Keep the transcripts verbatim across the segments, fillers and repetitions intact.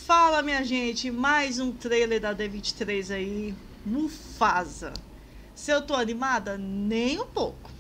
Fala, minha gente, mais um trailer da D vinte e três aí, Mufasa. Se eu tô animada? Nem um pouco.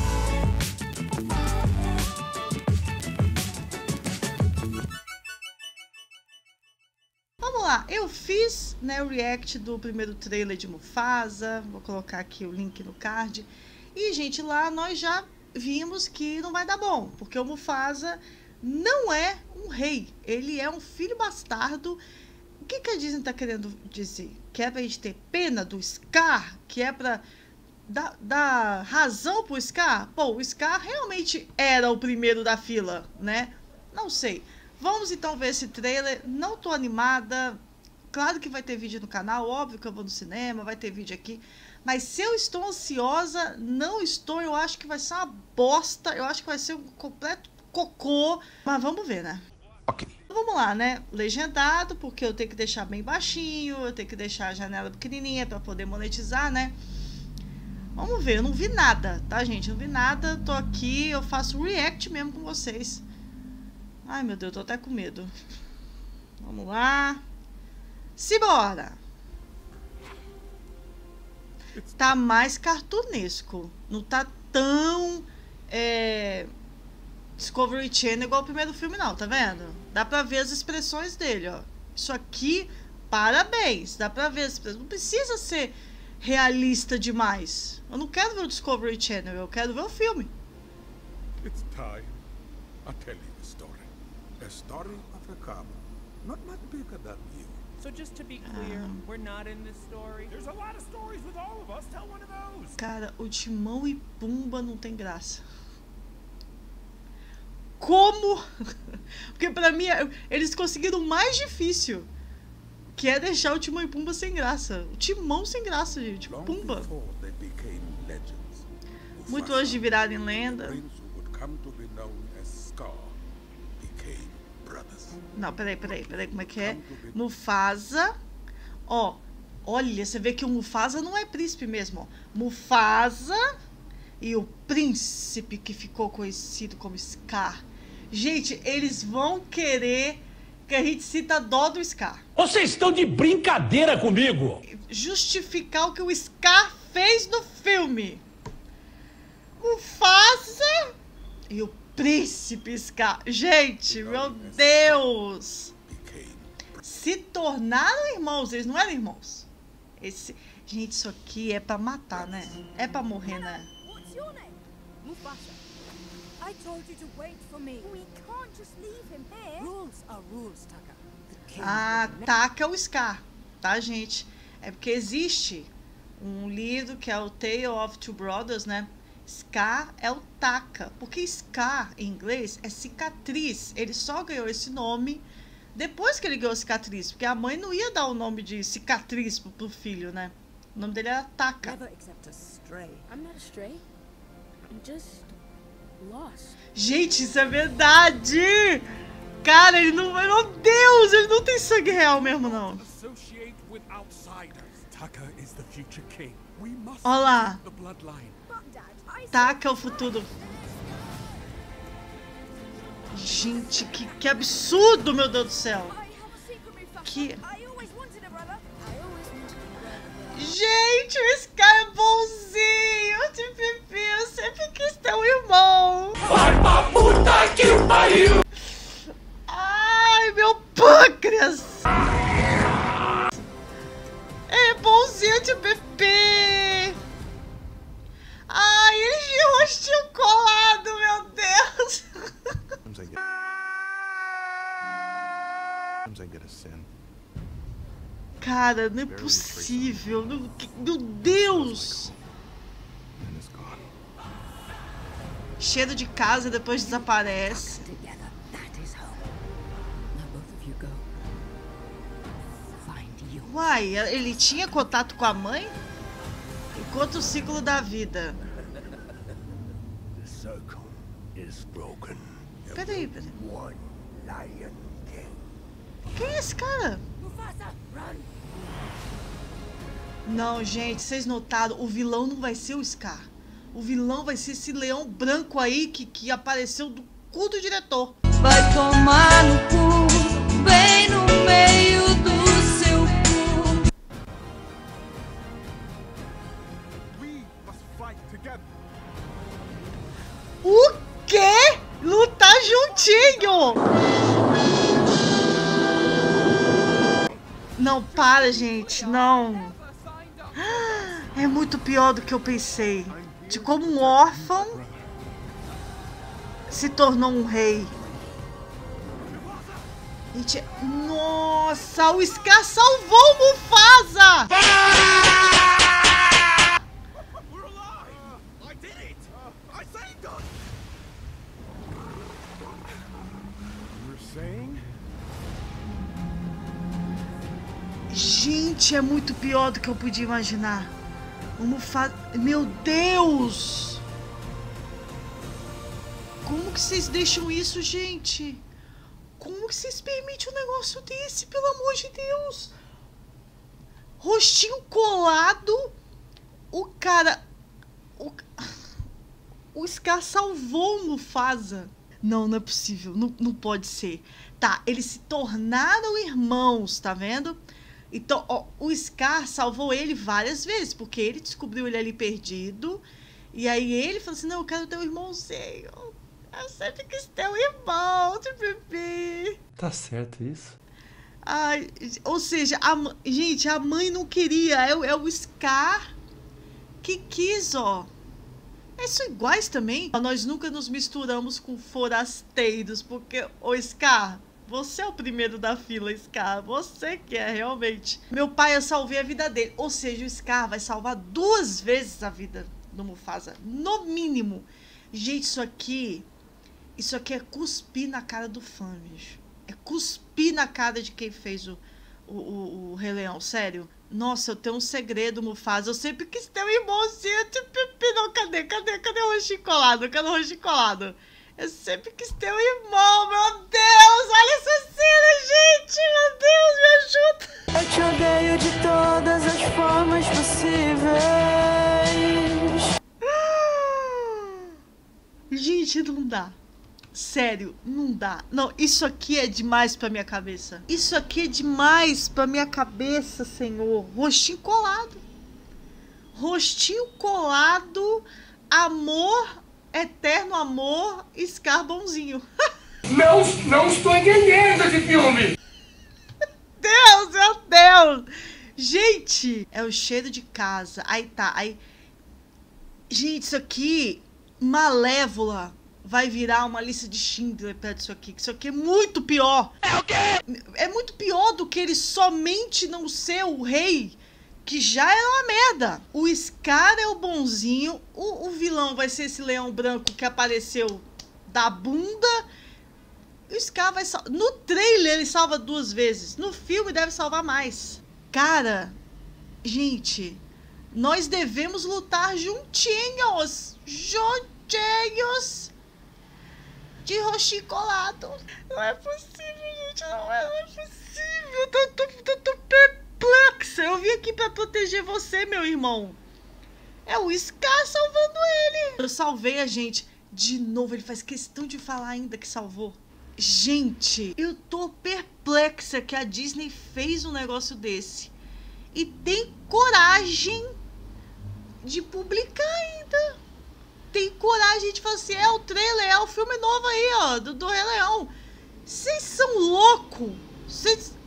Vamos lá, eu fiz, né, o react do primeiro trailer de Mufasa, vou colocar aqui o link no card. E, gente, lá nós já vimos que não vai dar bom, porque o Mufasa não é um rei, ele é um filho bastardo. O que, que a Disney tá querendo dizer? Que é pra gente ter pena do Scar? Que é pra dar, dar razão pro Scar? Pô, o Scar realmente era o primeiro da fila, né? Não sei. Vamos então ver esse trailer. Não tô animada. Claro que vai ter vídeo no canal, óbvio que eu vou no cinema, vai ter vídeo aqui. Mas se eu estou ansiosa, não estou. Eu acho que vai ser uma bosta. Eu acho que vai ser um completo cocô. Mas vamos ver, né? Ok. Vamos lá, né? Legendado, porque eu tenho que deixar bem baixinho, eu tenho que deixar a janela pequenininha para poder monetizar, né? Vamos ver, eu não vi nada, tá, gente? Eu não vi nada, tô aqui, eu faço react mesmo com vocês. Ai, meu Deus, tô até com medo. Vamos lá. Simbora! Tá mais cartunesco. Não tá tão... É... Discovery Channel igual o primeiro filme, não, tá vendo? Dá pra ver as expressões dele, ó. Isso aqui, parabéns. Dá pra ver as expressões. Não precisa ser realista demais. Eu não quero ver o Discovery Channel, eu quero ver o filme. It's time. I'll tell you a story. A story of a cop. Not much bigger than you. So just to be clear, um, we're not in this story. There's a lot of stories with all of us. Tell one of those. Cara, o Timão e Pumba não tem graça. Como? Porque pra mim, eles conseguiram o mais difícil, que é deixar o Timão e Pumba sem graça. O Timão sem graça, gente. Pumba. Muito antes de virarem lenda. Não, peraí, peraí, peraí, como é que é? Mufasa. Ó, olha, você vê que o Mufasa não é príncipe mesmo, ó. Mufasa e o príncipe que ficou conhecido como Scar. Gente, eles vão querer que a gente sinta dó do Scar. Vocês estão de brincadeira comigo! Justificar o que o Scar fez no filme. Mufasa e o príncipe Scar. Gente, meu Deus! Se tornaram irmãos, eles não eram irmãos. Esse... Gente, isso aqui é pra matar, né? É pra morrer, né? Your name? Mufasa. I told you to wait for me. We can't just leave him here. Rules are rules, Taka. Ah, Taka é o Scar, tá, gente? É porque existe um livro que é o Tale of Two Brothers, né? Scar é o Taka, porque Scar em inglês é cicatriz. Ele só ganhou esse nome depois que ele ganhou cicatriz, porque a mãe não ia dar o nome de cicatriz pro, pro filho, né? O nome dele era Taka. Never accept a stray. I'm not a stray. I'm just lost. Gente, isso é verdade! Cara, ele não... Meu Deus, ele não tem sangue real mesmo, não. Olha lá. Taka é o futuro. Gente, que, que absurdo, meu Deus do céu. Que... Gente, esse cara é bonzinho. Tipo, eu sempre quis ter um irmão. Vai pra puta que pariu! Ai, meu pâncreas. É bonzinho de bebê. Ai, ele de rostinho colado, meu Deus. Cara, não é possível. Meu Deus. Cheiro de casa e depois desaparece. Uai, ele tinha contato com a mãe? Enquanto o ciclo da vida. Peraí, peraí. Quem é esse cara? Não, gente, vocês notaram? O vilão não vai ser o Scar. O vilão vai ser esse leão branco aí que, que apareceu do cu do diretor. Vai tomar no cu, bem no meio. Não, para, gente. Não. É muito pior do que eu pensei. De como um órfão se tornou um rei. Gente, nossa, o Scar salvou o Mufasa! Gente, é muito pior do que eu podia imaginar. O Mufasa... Meu Deus! Como que vocês deixam isso, gente? Como que vocês permitem um negócio desse, pelo amor de Deus? Rostinho colado. O cara... O, o Scar salvou o Mufasa. Não, não é possível. Não, não pode ser. Tá, eles se tornaram irmãos, tá vendo? Então, ó, o Scar salvou ele várias vezes, porque ele descobriu ele ali perdido. E aí ele falou assim, não, eu quero ter um irmãozinho. Eu sempre quis ter um irmão, bebê. Tá certo isso? Ai, ou seja, a, gente, a mãe não queria. É, é o Scar que quis, ó. Eles são iguais também. Nós nunca nos misturamos com forasteiros, porque, ô Scar... Você é o primeiro da fila, Scar. Você que é, realmente. Meu pai, eu salvei a vida dele. Ou seja, o Scar vai salvar duas vezes a vida do Mufasa. No mínimo. Gente, isso aqui... Isso aqui é cuspir na cara do fã, bicho. É cuspir na cara de quem fez o, o, o, o Rei Leão. Sério. Nossa, eu tenho um segredo, Mufasa. Eu sempre quis ter um irmãozinho. Tipo, não, cadê? Cadê? Cadê o roxinho colado? Cadê o roxinho colado? Eu sempre quis ter um irmão, meu Deus! Olha essa cena, gente! Meu Deus, me ajuda! Eu te odeio de todas as formas possíveis. Gente, não dá. Sério, não dá. Não, isso aqui é demais pra minha cabeça. Isso aqui é demais pra minha cabeça, senhor. Rostinho colado. Rostinho colado. Amor... Eterno amor, Scar bonzinho. Não, não estou entendendo esse filme. Deus, meu Deus. Gente, é o cheiro de casa. Aí tá, aí... Gente, isso aqui, Malévola, vai virar uma lista de Schindler perto disso aqui. Isso aqui é muito pior. É o quê? É muito pior do que ele somente não ser o rei... Que já é uma merda. O Scar é o bonzinho. O, o vilão vai ser esse leão branco que apareceu da bunda. O Scar vai salvar. No trailer ele salva duas vezes. No filme deve salvar mais. Cara, gente, nós devemos lutar juntinhos. Juntinhos. De roxinho colado. Não é possível, gente. Não é, não é possível. Eu tô, tô, tô, tô perplexa. Eu vim aqui pra proteger você, meu irmão. É o Scar salvando ele. Eu salvei a gente. De novo, ele faz questão de falar ainda que salvou. Gente, eu tô perplexa que a Disney fez um negócio desse. E tem coragem de publicar ainda. Tem coragem de falar assim, é o trailer, é o filme novo aí, ó, do, do Rei Leão. Vocês são loucos. Vocês...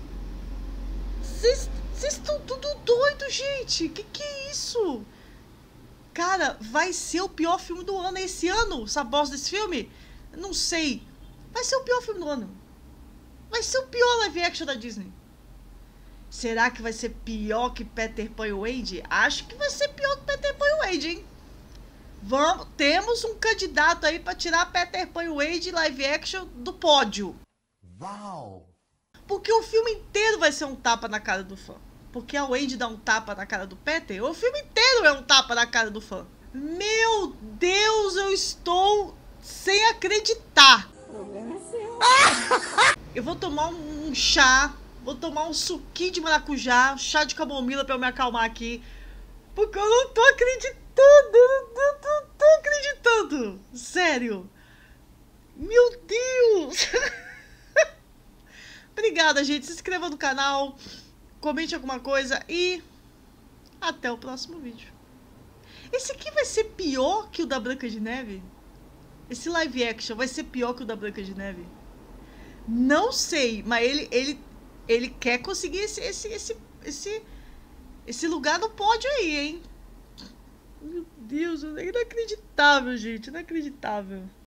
Vocês estão tudo doido, gente. Que que é isso? Cara, vai ser o pior filme do ano esse ano. Essa bosta desse filme? Não sei. Vai ser o pior filme do ano. Vai ser o pior live action da Disney. Será que vai ser pior que Peter Pan e Wade? Acho que vai ser pior que Peter Pan e Wade, hein? Vamos, temos um candidato aí pra tirar Peter Pan e Wade live action do pódio. Uau! Porque o filme inteiro vai ser um tapa na cara do fã. Porque a Wade dá um tapa na cara do Peter, o filme inteiro é um tapa na cara do fã. Meu Deus, eu estou sem acreditar. O problema é seu. Eu vou tomar um, um chá, vou tomar um suquinho de maracujá, um chá de camomila pra eu me acalmar aqui. Porque eu não tô acreditando, eu não tô, tô acreditando. Sério. Meu Deus. Obrigada, gente. Se inscreva no canal, comente alguma coisa e até o próximo vídeo. Esse aqui vai ser pior que o da Branca de Neve? Esse live action vai ser pior que o da Branca de Neve? Não sei, mas ele, ele, ele quer conseguir esse, esse, esse, esse, esse lugar no pódio aí, hein? Meu Deus, é inacreditável, gente, inacreditável.